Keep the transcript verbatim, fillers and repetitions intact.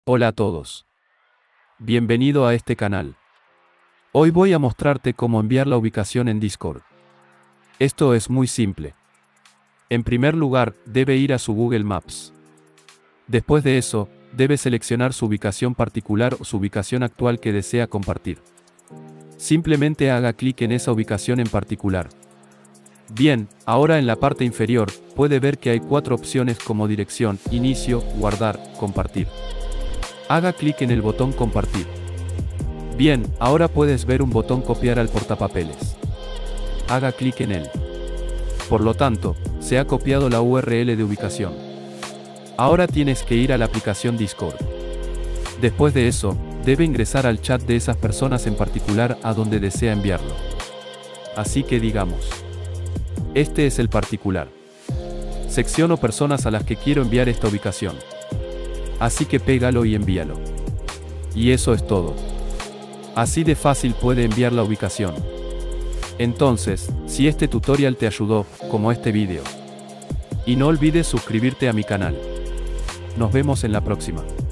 Hola a todos. Bienvenido a este canal. Hoy voy a mostrarte cómo enviar la ubicación en Discord. Esto es muy simple. En primer lugar, debe ir a su Google Maps. Después de eso, debe seleccionar su ubicación particular o su ubicación actual que desea compartir. Simplemente haga clic en esa ubicación en particular. Bien, ahora en la parte inferior, puede ver que hay cuatro opciones como dirección, inicio, guardar, compartir. Haga clic en el botón compartir. Bien, ahora puedes ver un botón copiar al portapapeles. Haga clic en él. Por lo tanto, se ha copiado la U R L de ubicación. Ahora tienes que ir a la aplicación Discord. Después de eso, debe ingresar al chat de esas personas en particular a donde desea enviarlo. Así que digamos, este es el particular. Secciono personas a las que quiero enviar esta ubicación. Así que pégalo y envíalo. Y eso es todo. Así de fácil puede enviar la ubicación. Entonces, si este tutorial te ayudó, como este video. Y no olvides suscribirte a mi canal. Nos vemos en la próxima.